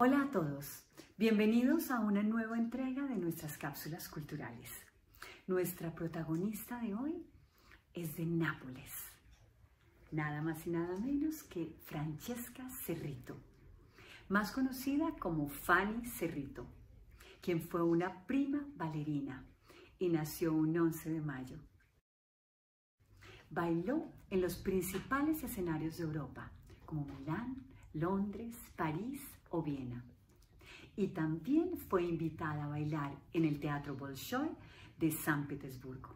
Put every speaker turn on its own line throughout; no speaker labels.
Hola a todos, bienvenidos a una nueva entrega de nuestras cápsulas culturales. Nuestra protagonista de hoy es de Nápoles, nada más y nada menos que Francesca Cerrito, más conocida como Fanny Cerrito, quien fue una prima bailarina y nació un 11 de mayo. Bailó en los principales escenarios de Europa, como Milán, Londres, París o Viena. Y también fue invitada a bailar en el Teatro Bolshoi de San Petersburgo.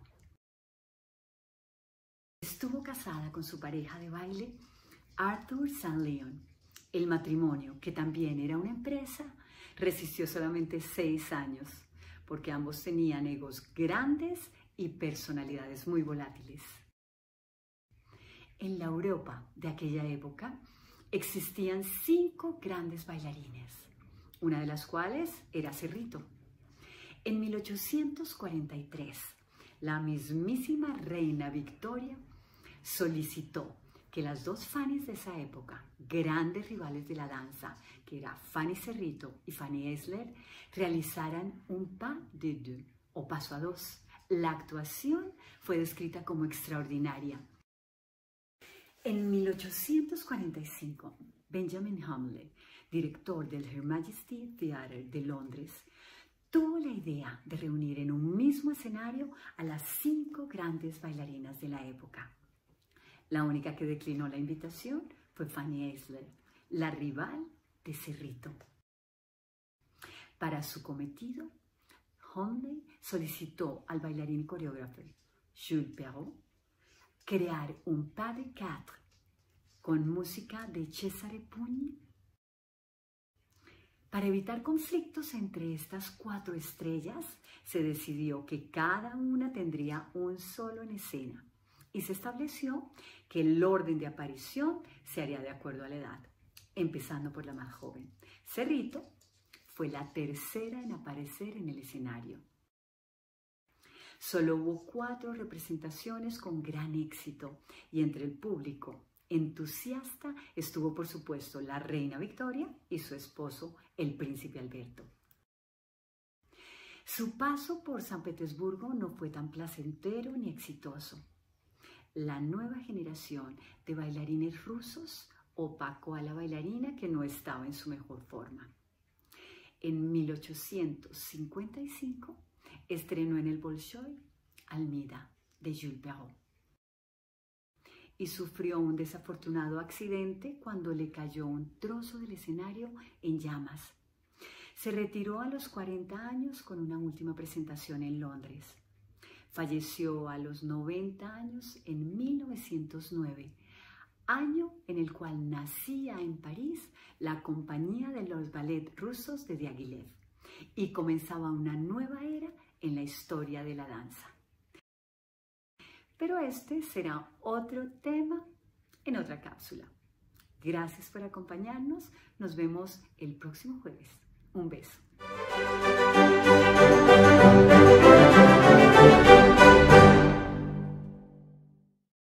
Estuvo casada con su pareja de baile, Arthur St. Leon. El matrimonio, que también era una empresa, resistió solamente 6 años, porque ambos tenían egos grandes y personalidades muy volátiles. En la Europa de aquella época existían 5 grandes bailarines, una de las cuales era Cerrito. En 1843, la mismísima reina Victoria solicitó que las 2 Fannys de esa época, grandes rivales de la danza, que era Fanny Cerrito y Fanny Esler, realizaran un pas de deux, o paso a 2. La actuación fue descrita como extraordinaria. En 1845, Benjamin Hamlet, director del Her Majesty Theatre de Londres, tuvo la idea de reunir en un mismo escenario a las 5 grandes bailarinas de la época. La única que declinó la invitación fue Fanny Esler, la rival de Cerrito. Para su cometido, Hamlet solicitó al bailarín y coreógrafo Jules Perrault crear un pas de 4 con música de Cesare Pugni. Para evitar conflictos entre estas 4 estrellas, se decidió que cada una tendría un solo en escena y se estableció que el orden de aparición se haría de acuerdo a la edad, empezando por la más joven. Cerrito fue la tercera en aparecer en el escenario. Solo hubo 4 representaciones con gran éxito y entre el público entusiasta estuvo, por supuesto, la reina Victoria y su esposo, el príncipe Alberto. Su paso por San Petersburgo no fue tan placentero ni exitoso. La nueva generación de bailarines rusos opacó a la bailarina que no estaba en su mejor forma. En 1855 estrenó en el Bolshoi Almida de Jules Perrault y sufrió un desafortunado accidente cuando le cayó un trozo del escenario en llamas. Se retiró a los 40 años con una última presentación en Londres. Falleció a los 90 años en 1909, año en el cual nacía en París la compañía de los ballets rusos de Diaghilev y comenzaba una nueva era en la historia de la danza. Pero este será otro tema en otra cápsula. Gracias por acompañarnos. Nos vemos el próximo jueves. Un beso.